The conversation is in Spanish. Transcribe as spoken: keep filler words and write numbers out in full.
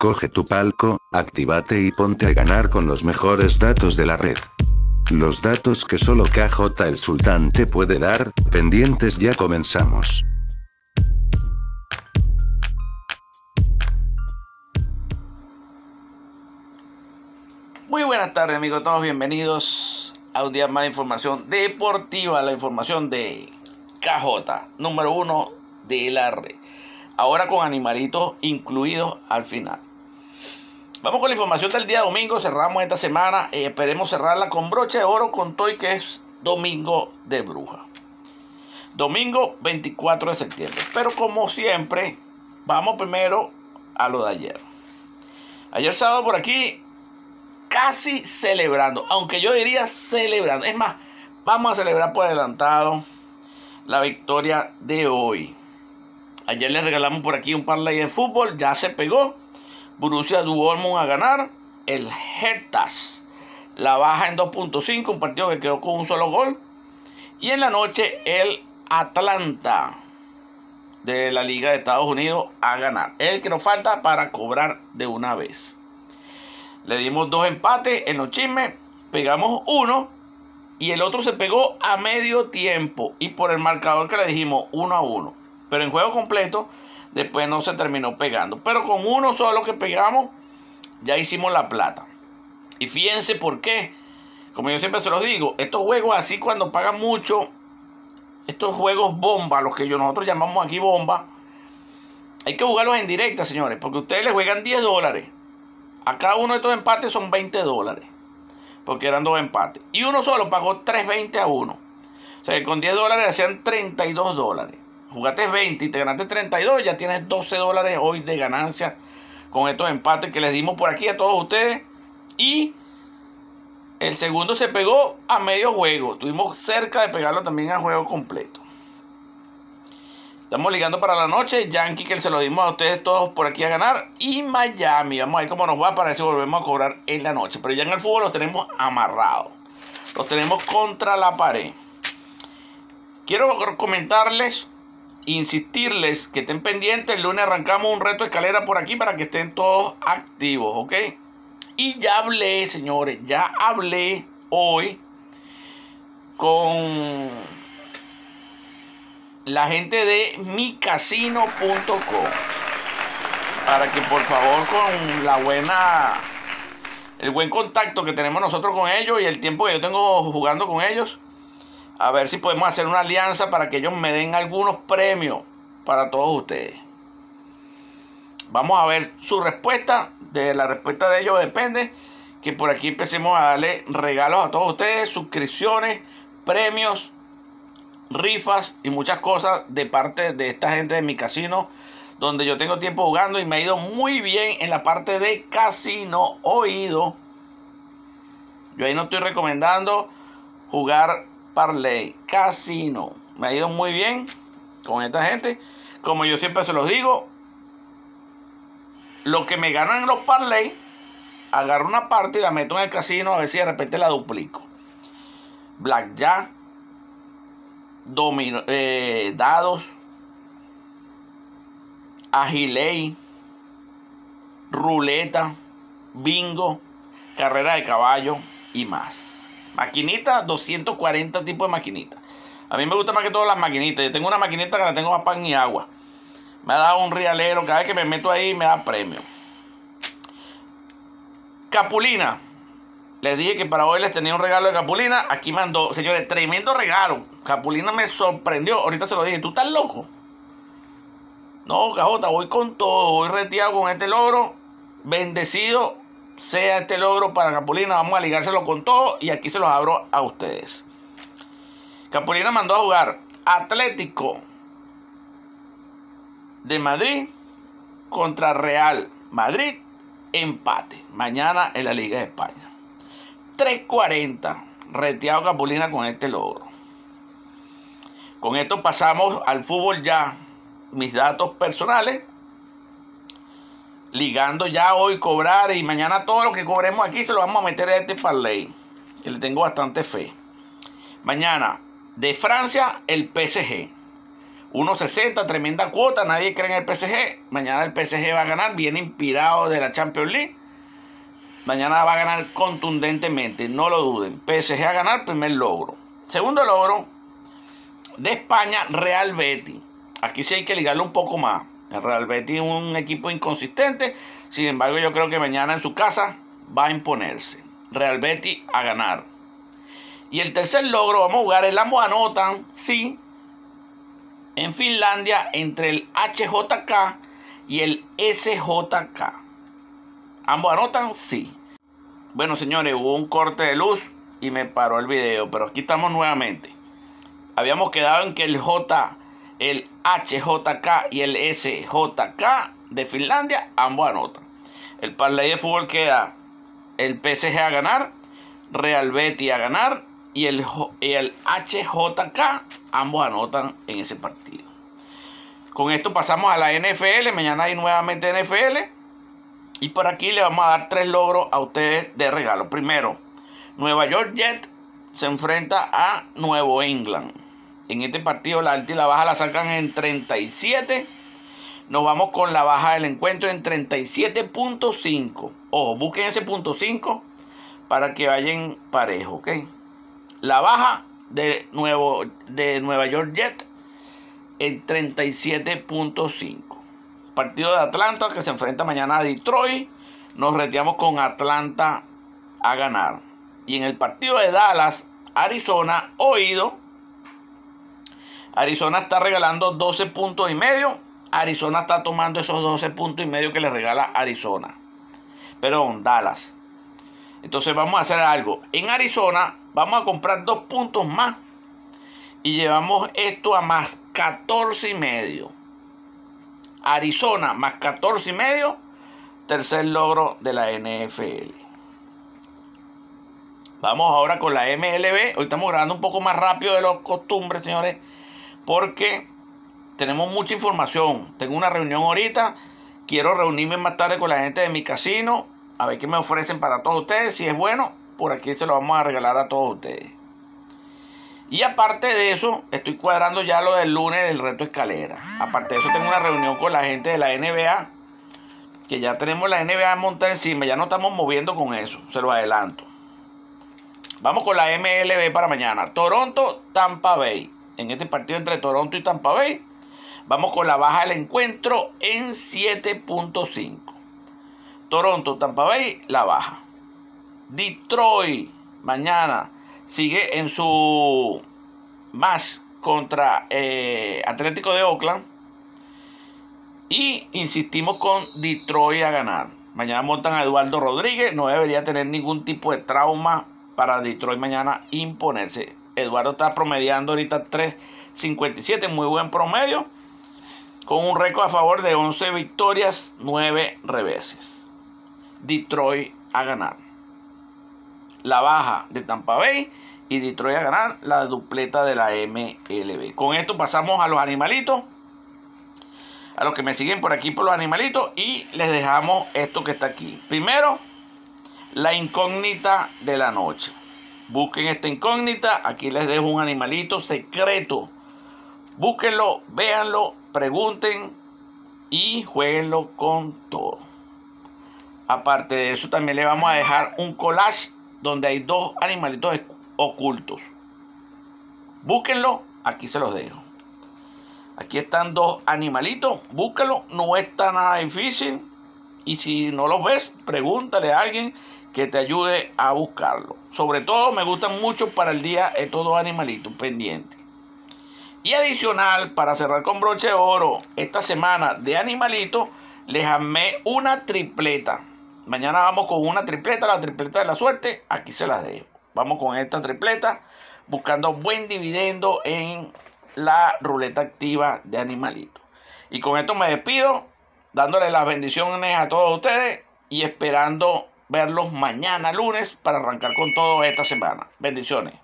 Escoge tu palco, actívate y ponte a ganar con los mejores datos de la red. Los datos que solo K J el Sultán te puede dar, pendientes, ya comenzamos. Muy buenas tardes, amigos, todos bienvenidos a un día más de información deportiva, la información de K J, número uno de la red. Ahora con animalitos incluidos al final. Vamos con la información del día domingo. Cerramos esta semana. Eh, esperemos cerrarla con broche de oro con todo y que es domingo de bruja. Domingo veinticuatro de septiembre. Pero como siempre, vamos primero a lo de ayer. Ayer sábado por aquí, casi celebrando. Aunque yo diría celebrando. Es más, vamos a celebrar por adelantado la victoria de hoy. Ayer les regalamos por aquí un parlay de fútbol. Ya se pegó. Borussia Dortmund a ganar. El Hertha la baja en dos punto cinco. Un partido que quedó con un solo gol. Y en la noche el Atlanta de la Liga de Estados Unidos a ganar. Es el que nos falta para cobrar de una vez. Le dimos dos empates en los chismes. Pegamos uno. Y el otro se pegó a medio tiempo. Y por el marcador que le dijimos uno a uno. Pero en juego completo, después no se terminó pegando. Pero con uno solo que pegamos, ya hicimos la plata. Y fíjense por qué. Como yo siempre se los digo, estos juegos así cuando pagan mucho, estos juegos bomba, los que yo, nosotros llamamos aquí bomba, hay que jugarlos en directa, señores. Porque ustedes les juegan diez dólares. A cada uno de estos empates son veinte dólares. Porque eran dos empates. Y uno solo pagó tres veinte a uno. O sea que con diez dólares hacían treinta y dos dólares. Jugaste veinte y te ganaste treinta y dos, ya tienes doce dólares hoy de ganancia con estos empates que les dimos por aquí a todos ustedes. Y el segundo se pegó a medio juego. Estuvimos cerca de pegarlo también a juego completo. Estamos ligando para la noche. Yankee, que se lo dimos a ustedes todos por aquí a ganar. Y Miami. Vamos a ver cómo nos va para ver si volvemos a cobrar en la noche. Pero ya en el fútbol los tenemos amarrados. Los tenemos contra la pared. Quiero comentarles, insistirles que estén pendientes. El lunes arrancamos un reto de escalera por aquí para que estén todos activos, ¿ok? Y ya hablé, señores, ya hablé hoy con la gente de mi casino punto com para que por favor, con la buena, el buen contacto que tenemos nosotros con ellos y el tiempo que yo tengo jugando con ellos, a ver si podemos hacer una alianza para que ellos me den algunos premios para todos ustedes. Vamos a ver su respuesta. De la respuesta de ellos depende que por aquí empecemos a darle regalos a todos ustedes, suscripciones, premios, rifas y muchas cosas de parte de esta gente de mi casino, donde yo tengo tiempo jugando y me ha ido muy bien en la parte de casino oído. Yo ahí no estoy recomendando jugar parlay, casino. Me ha ido muy bien con esta gente. Como yo siempre se los digo, lo que me ganan en los parlay, agarro una parte y la meto en el casino a ver si de repente la duplico. Blackjack, domino, eh, dados, agiley, ruleta, bingo, carrera de caballo y más. Maquinita, doscientos cuarenta tipos de maquinitas. A mí me gusta más que todas las maquinitas. Yo tengo una maquinita que la tengo a pan y agua. Me ha dado un rialero. Cada vez que me meto ahí me da premio. Capulina. Les dije que para hoy les tenía un regalo de Capulina. Aquí mandó, señores, tremendo regalo. Capulina me sorprendió. Ahorita se lo dije. ¿Tú estás loco? No, K J, voy con todo. Voy reteado con este logro. Bendecido sea este logro para Capulina. Vamos a ligárselo con todo. Y aquí se los abro a ustedes. Capulina mandó a jugar Atlético de Madrid contra Real Madrid, empate, mañana en la Liga de España. tres cuarenta, reteado Capulina con este logro. Con esto pasamos al fútbol ya. Mis datos personales, ligando ya hoy cobrar y mañana todo lo que cobremos aquí se lo vamos a meter a este parlay, que le tengo bastante fe. Mañana, de Francia, el P S G. uno sesenta, tremenda cuota, nadie cree en el P S G. Mañana el P S G va a ganar, viene inspirado de la Champions League. Mañana va a ganar contundentemente, no lo duden. P S G a ganar, primer logro. Segundo logro de España, Real Betis. Aquí sí hay que ligarlo un poco más. El Real Betis es un equipo inconsistente, sin embargo yo creo que mañana en su casa va a imponerse. Real Betis a ganar. Y el tercer logro, vamos a jugar el ambos anotan, sí, en Finlandia entre el H J K y el S J K. Ambos anotan, sí. Bueno, señores, hubo un corte de luz y me paró el video, pero aquí estamos nuevamente. Habíamos quedado en que el J, el H J K y el S J K de Finlandia, ambos anotan. El parlay de fútbol queda el P S G a ganar, Real Betis a ganar y el, y el H J K, ambos anotan en ese partido. Con esto pasamos a la N F L. Mañana hay nuevamente N F L. Y por aquí le vamos a dar tres logros a ustedes de regalo. Primero, Nueva York Jets se enfrenta a Nuevo England. En este partido la alta y la baja la sacan en treinta y siete. Nos vamos con la baja del encuentro en treinta y siete punto cinco. Ojo, busquen ese punto cinco para que vayan parejo, ¿ok? La baja de, nuevo, de Nueva York Jets en treinta y siete punto cinco. Partido de Atlanta que se enfrenta mañana a Detroit. Nos reteamos con Atlanta a ganar. Y en el partido de Dallas, Arizona, oído. Arizona está regalando doce puntos y medio. Arizona está tomando esos doce puntos y medio que le regala Arizona. Perdón, Dallas. Entonces vamos a hacer algo. En Arizona vamos a comprar dos puntos más. Y llevamos esto a más catorce y medio. Arizona más catorce y medio. Tercer logro de la N F L. Vamos ahora con la M L B. Hoy estamos grabando un poco más rápido de los costumbres, señores, porque tenemos mucha información. Tengo una reunión ahorita. Quiero reunirme más tarde con la gente de mi casino. A ver qué me ofrecen para todos ustedes. Si es bueno, por aquí se lo vamos a regalar a todos ustedes. Y aparte de eso, estoy cuadrando ya lo del lunes del reto escalera. Aparte de eso, tengo una reunión con la gente de la N B A. Que ya tenemos la N B A montada encima. Ya no estamos moviendo con eso. Se lo adelanto. Vamos con la M L B para mañana. Toronto, Tampa Bay. En este partido entre Toronto y Tampa Bay, vamos con la baja del encuentro en siete punto cinco. Toronto, Tampa Bay, la baja. Detroit, mañana, sigue en su match contra eh, Atlético de Oakland. Y insistimos con Detroit a ganar. Mañana montan a Eduardo Rodríguez. No debería tener ningún tipo de trauma para Detroit mañana imponerse. Eduardo está promediando ahorita tres cincuenta y siete, muy buen promedio, con un récord a favor de once victorias, nueve reveses. Detroit a ganar. La baja de Tampa Bay y Detroit a ganar, la dupleta de la M L B. Con esto pasamos a los animalitos, a los que me siguen por aquí por los animalitos, y les dejamos esto que está aquí. Primero, la incógnita de la noche. Busquen esta incógnita. Aquí les dejo un animalito secreto. Búsquenlo, véanlo, pregunten y jueguenlo con todo. Aparte de eso, también le vamos a dejar un collage donde hay dos animalitos ocultos. Búsquenlo, aquí se los dejo. Aquí están dos animalitos. Búsquenlo, no está nada difícil. Y si no los ves, pregúntale a alguien que te ayude a buscarlo. Sobre todo me gustan mucho para el día estos dos animalitos pendientes. Y adicional, para cerrar con broche de oro, esta semana de animalitos, les armé una tripleta. Mañana vamos con una tripleta, la tripleta de la suerte. Aquí se las dejo. Vamos con esta tripleta, buscando buen dividendo en la ruleta activa de animalitos. Y con esto me despido, dándole las bendiciones a todos ustedes y esperando verlos mañana lunes para arrancar con todo esta semana. Bendiciones.